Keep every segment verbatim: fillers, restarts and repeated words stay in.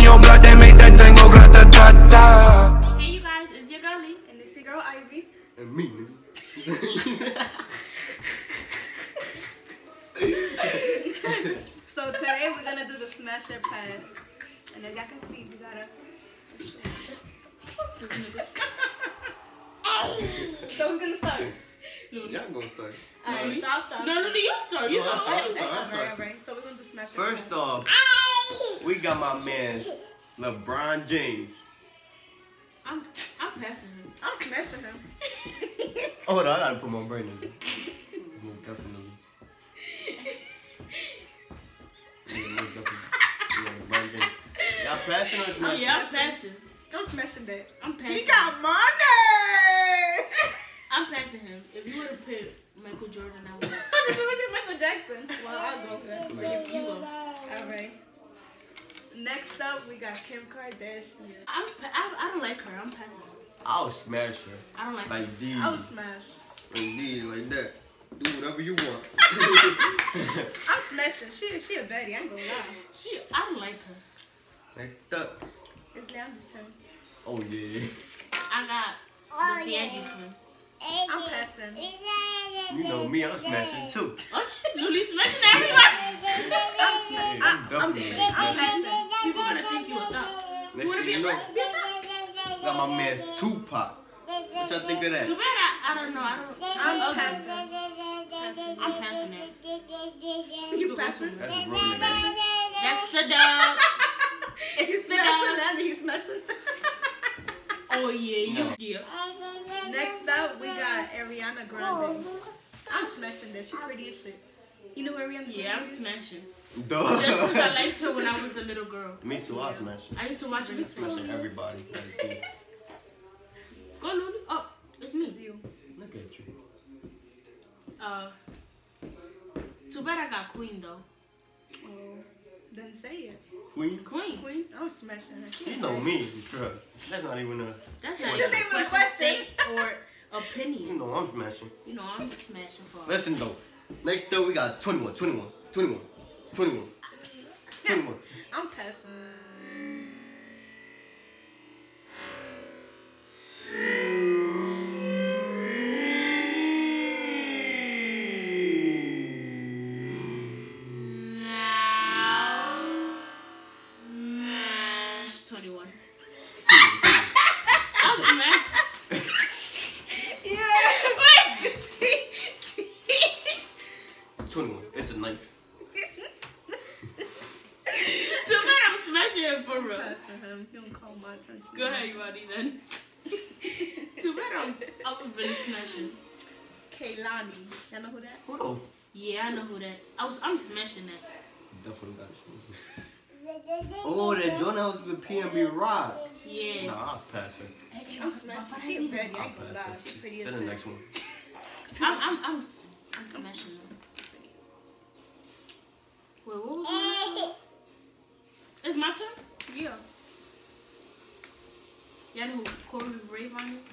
your block, they make that thing go grata-ta-ta. Hey you guys, it's your girl Lee. And it's your girl Ivy. And me, So today we're gonna do the smash or pass. And as y'all can see, we got a So who's gonna start? y'all gonna start. Alright, so I'll start. No, no, you start. You No, know. I'll start, I'll Alright, start, I'll alright, start. alright. So we're gonna do smash or First pass. off, we got my man LeBron James. I'm, I'm passing him. I'm smashing him. Hold on, I gotta put my brain in. Most definitely. Yeah, most definitely. Yeah, LeBron James. Y'all passing or smashing? Yeah, I'm passing. I'm smashing that. I'm passing. He got money! I'm passing him. If you would have put Michael Jordan, I would. This was Michael Jackson. Well, I'll go for that. You go. Alright. Next up, we got Kim Kardashian. I'm. Pa I, I don't like her. I'm passing her. I'll smash her. I don't like, her. Like these. I'll smash. Like these, like that. Do whatever you want. I'm smashing. She she a baddie. I ain't gonna lie. She. I don't like her. Next up. It's Lambda's turn. Oh yeah. I got the Angie twins. I'm passing. You know me, I'm smashing too. What? Lily smashing everybody. I'm, Yeah, I, I'm I'm, definitely I'm smashing. passing. People gonna think you a thought. Next wanna thing be you a know, thought? Be a thought. got my man's Tupac. What y'all think of that? Too bad I, I don't know. I don't. I'm ugly. passing. Passing. I'm passing that. You go passing? somewhere. That's really bad. That's a dub. He's It's a smashing dub. that. He's smashing. Oh yeah, you. No. Yeah. Next up, we got Ariana Grande. I'm smashing that. She pretty as shit. You know who Ariana Grande Yeah, I'm is? smashing. Duh. Just because I liked her when I was a little girl. Me too, I'll smash it. I used to watch it. Smashing everybody. Like, Go, Lulu. Oh, it's me. It's you. look at you. Uh, too bad I got Queen though. Oh, didn't say it. Queen? Queen. Queen, I'm smashing her. She You know me, bruh. That's not even a. That's not It's even not a even a question, question. state or You opinion. know I'm smashing. You know, I'm smashing for. Listen though. Next up we got twenty-one, twenty-one, twenty-one, twenty-one, twenty-one. I'm passing. Now, smash twenty-one. I'll smash. Yeah. Wait. twenty-one. It's a knife. Too bad I'm smashing him for real. Passing him. He don't call my attention. Go ahead, you buddy then. Too bad I'm I'm really smashing. Kaylani. Y'all know who that? Who the? Yeah, I know who that. I was I'm smashing that. Definitely got it. Oh, that joint house with P N B Rock. Yeah. Nah, I'll pass her. I'm smashing. She a baddie. I I'll ain't gonna lie. pass She her. pretty To as the shit. next one. I'm I'm I'm I'm smashing them. Wait, what was my turn? It's my turn? Yeah. Y'all know who Corey Ravon is?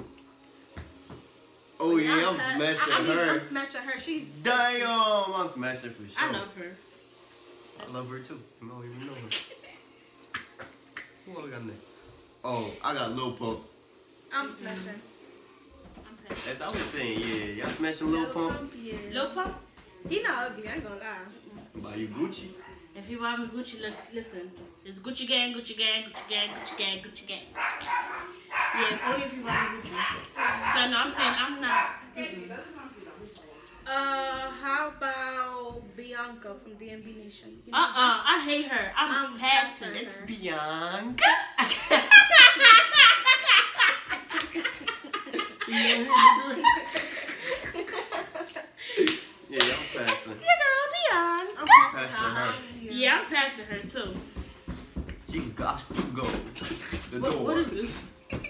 Oh yeah, I'm pa- smashing I, I mean, her. I'm smashing her. She's sexy. Damn, I'm smashing for sure. I love her. I love her too. You don't even know her. Who else got next? Oh, I got Lil Pump. I'm smashing. I'm passing. As I was saying, yeah, y'all smashing Lil Pump. Yeah. Lil Pump? He not ugly. I ain't gonna lie. Buy you Gucci. If you buy me Gucci, let's listen. It's Gucci gang, Gucci gang, Gucci gang, Gucci gang, Gucci gang. Yeah, only if you buy me Gucci. So no, I'm paying. I'm not. Mm-mm. Uh, how about Bianca from D M B Nation? You know Uh uh, I hate her. I'm, I'm passing. passing. It's Bianca. Yeah, I'm passing. Your girl Bianca. I'm passing Passing her. Yeah, I'm passing her too. She got to go. The What, door. what is this?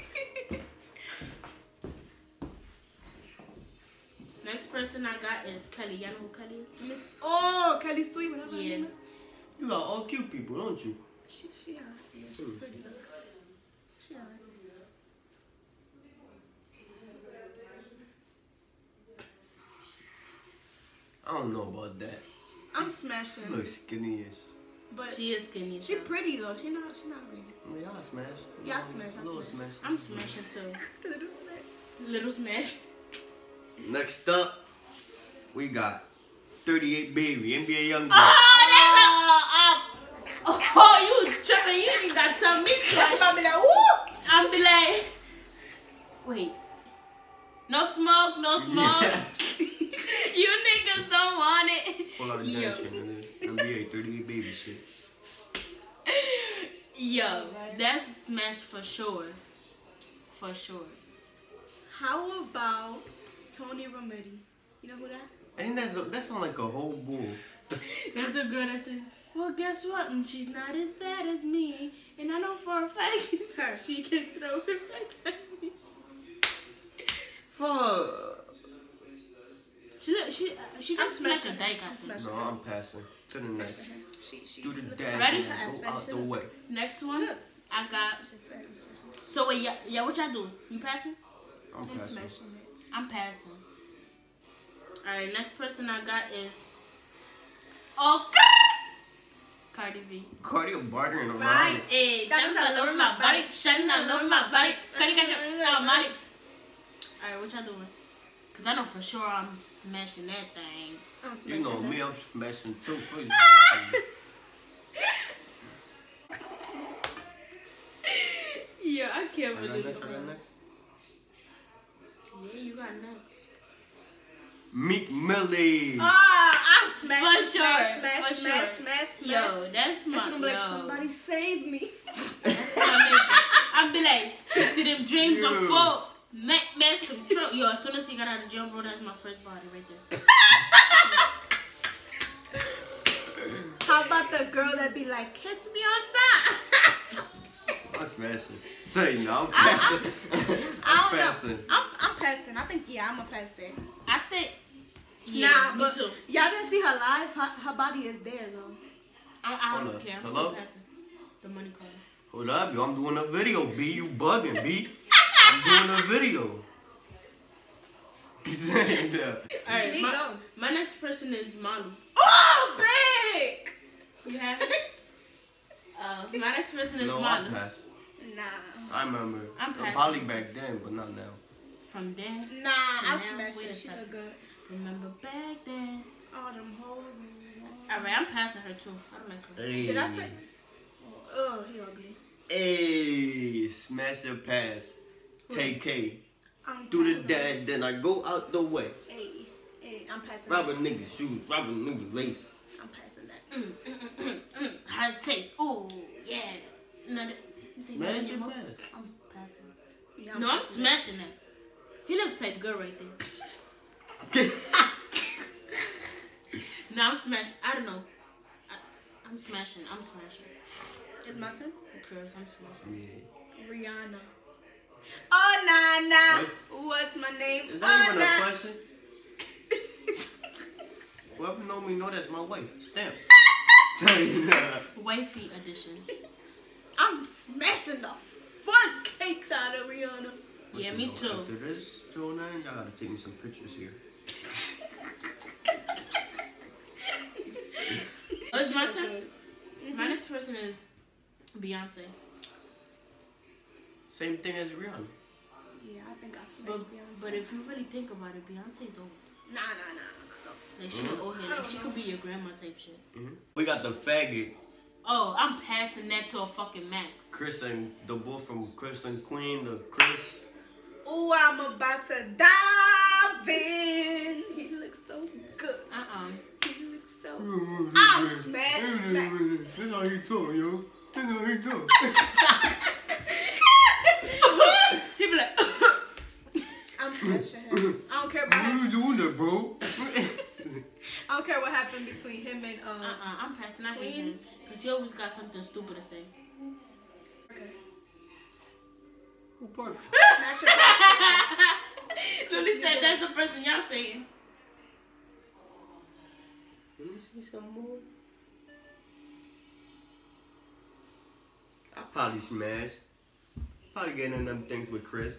Next person I got is Kelly. Y'all know who Kelly is? Miss. Oh, Kelly Sweet. Whatever. her Yeah. name is. You got all cute people, don't you? She, she, yeah, yeah, she's Hmm. pretty. Look. She alright. I don't know about that. I'm She smashing. looks skinny-ish. But She is skinny. she though. pretty though. She not. She not really. Well, y'all smash. Y'all smash, I Little smash. smash. I'm smashing too. Little smash. Little smash. Next up, we got thirty-eight Baby, N B A Youngboy. Oh, that's a. Uh, oh, you tripping? You ain't even got to tell me twice. I'll be like, woo! I'm be like, wait. No smoke, no smoke. You niggas don't want it. Pull out a Yo. damn shit, nigga. N B A thirty-eight Baby shit. Yo, that's a smash for sure. For sure. How about Tony Romiti? You know who that? Ain't that so, that sound like a whole bull. That's the girl that said, well, guess what? And she's not as bad as me. And I know for a fact Her. she can throw it back at me. Fuck. She, she, uh, she I'm just smashed a smashing her. dyke I'm at me. smashing No, her. I'm passing. To the next. Smashing her. She, she. Do the look dash. Ready? and Her ass Go fat out shit. the way. Next one, Look. I got. She fat. I'm smashing her. So wait, yeah, yeah, what y'all do? You passing? I'm I'm passing. smashing it. I'm passing. Alright, next person I got is. Okay! Cardi B. Cardi bartering around. Right. Hey, That that's was all all over my over body. my Shining all over my body. Cardi got your oh, Molly. Alright, what y'all doing? Cause I know for sure I'm smashing that thing. I'm You smashing know her. me, I'm smashing too. Please. Yeah, I can't I got believe next. it. I got next. Yeah, you got next. Meek Millie. Ah, I'm smashing. For sure, Smash, smash, for smash, sure. smash, smash. Yo, that's my. And she gonna be like, yo. somebody save me. I'll be like, you see them dreams are Yeah. full. Nightmares control. Yo, as soon as he got out of jail, bro, that's my first body right there. How about the girl that be like, catch me outside? I'm smashing. Say no, I'm I- passing. I I'm don't know. passing. I'm, I'm passing. I think, yeah, I'm a pass there. I think. Yeah, nah, me but too. y'all didn't see her live. Her, her body is there, though. I, I Hold don't up. care. I'm Hello? still passing. The money call. Hold up, yo. I'm doing a video, B. You bugging, B. I'm doing a video. Saying that. All right, There you my, go. my next person is Molly. Oh, big! You have it? Uh, my next person is No, I Molly. pass. Nah. I remember. I'm Uh, passing. Probably back then, but not now. From then, Nah, So I now, smashed wait a it. She second. look good. remember back then. All them hoes and All right, I'm passing her too. I don't like her. Hey. Did I say? Oh, he ugly. Hey, smash your pass. Take K. I'm Do the passing. dash, then I go out the way. Hey, hey, I'm passing. Rob a that. nigga shoes, rob a nigga lace. I'm passing that. Mm, mm, mm, mm, mm. How it tastes? Ooh, yeah. No, that- you see Smash me your more? pass. I'm passing. Yeah, No, I'm passing that. smashing that. He look type good right there. No, I'm smashing. I don't know. I, I'm smashing. I'm smashing. It's my turn. Who cares? I'm smashing. Yeah. Rihanna. Oh, nah, nah. What? What's my name? Is Oh, that even a nah. question? Whoever know me know that's my wife. Stamp. Wifey edition. I'm smashing the fun cakes out of Rihanna. Yeah, me too. After this, Joe nine, I gotta take me some pictures here. Oh, it's my turn? My next person is Beyonce. Same thing as Rihanna. Yeah, I think I smashed But, Beyonce. but if you really think about it, Beyonce's old. Nah, nah, nah. Like, she Mhm. an old head. Like, she could be your grandma type shit. hmm We got the faggot, Oh, I'm passing that to a fucking max. Chris and the bull from Chris and Queen, the Chris. Oh, I'm about to dive in. He looks so good. Uh-uh. He looks so I'm smashed, smashed. That's how he talk, yo. That's how he talk. He be like, I'm smashing him. I don't care about What you doing that, bro? I don't care what happened between him and um. uh-uh, I'm passing. I hate Queen? him. Because he always got something stupid to say. Okay. Who Parker? Smash your pass. Lily said that's the person y'all saying. Let me see some more. I probably smash. Probably getting in them things with Chris.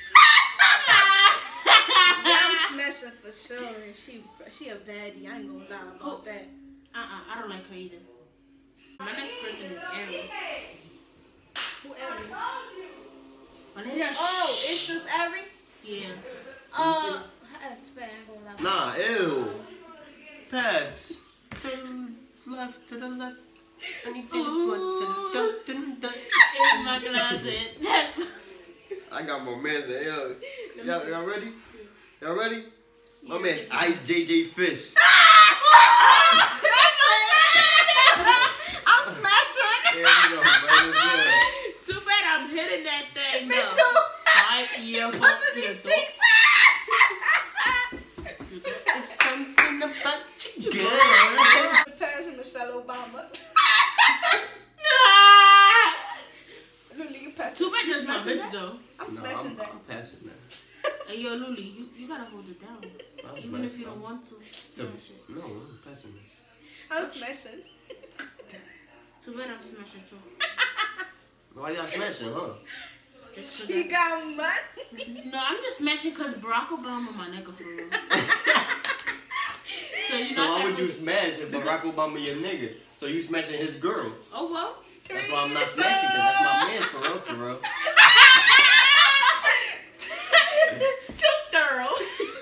Yeah, I'm smashing for sure. She she a baddie. I ain't gonna lie about that. Uh-uh, I don't like her either. My next person is Ari. Who Ari? My name is Oh, it's just Ari? yeah. Uh, that's fair. I ain't gonna lie. Nah, ew. Pass. To the left, to the left. Anything but to the dun, dun, dun. In my closet. I got my man there. Yo. Y'all, y'all ready? Y'all ready? My Yeah, man's it's Ice J J Fish. I'm smashing. There you go, brother. Yeah. Too bad I'm hitting that thing. Me though. too. Right, yeah, What's in these cheeks? There's something about you, girl. Passing Michelle Obama. Nah. Luli, you passing. Too bad that's my smashing bitch that? though. I'm No, smashing I'm, that. I'm passing that. Hey, yo, Luli, you, you gotta hold it down. I'm Even if you smashing don't want to. that. Smash it. No, I'm passing that. I'm smashing. Too bad I'm smashing too. Why y'all smashing, huh? Just 'cause She that's- got money. No, I'm just smashing because Barack Obama my nigga for real. So you So know why that would you was- smash if Barack Obama your nigga? So you smashing his girl? Oh well. That's why I'm not smashing, because that's my man for real, for real. Too thorough.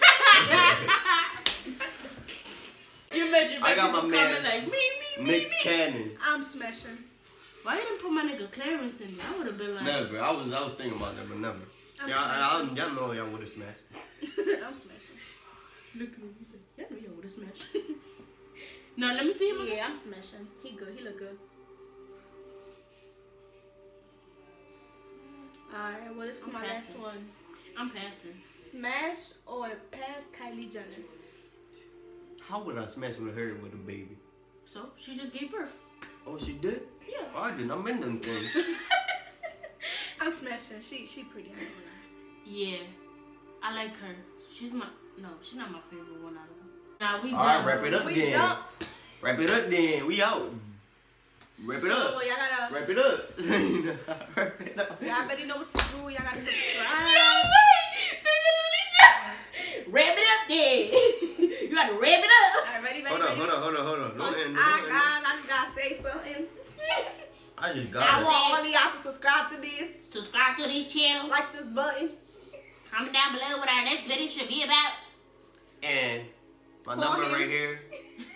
You imagine I got my people man coming like me, me, me, Nick me. Cannon. I'm smashing. Why you didn't put my nigga Clarence in there? I would have been like, Never. I was I was thinking about that, but never. I'm Y'all, I, I, smashing. y'all know y'all would have smashed. I'm smashing. look at me. He said, yeah, I know you would have smashed. No, let me see him. again. Yeah, I'm smashing. He good. He look good. Alright, well, this is I'm my passing. last one. I'm passing. Smash or pass Kylie Jenner? How would I smash with her with a baby? So she just gave birth. Oh, she did? Yeah. Oh, I didn't. I'm in them things. I'm smashing. She she pretty. I ain't gonna lie. Yeah, I like her. She's my no, she's not my favorite one out of them. Nah, we All right, done. wrap it up We then. done. Wrap it up then. We out. Wrap it So up. y'all gotta. Wrap it up. Wrap it up. Y'all already know what to do. Y'all gotta No, subscribe. wait. Nigga, Lisa. Wrap it up then. You gotta wrap it up. Alright, ready, ready, Hold on, ready. hold on, hold on, hold on. Don't end it. I, Don't end it. I, I just gotta say something. I just I got it. want all of y'all to subscribe to this. Subscribe to this channel. Like this button. Comment down below what our next video should be about. And my Call number him. right here.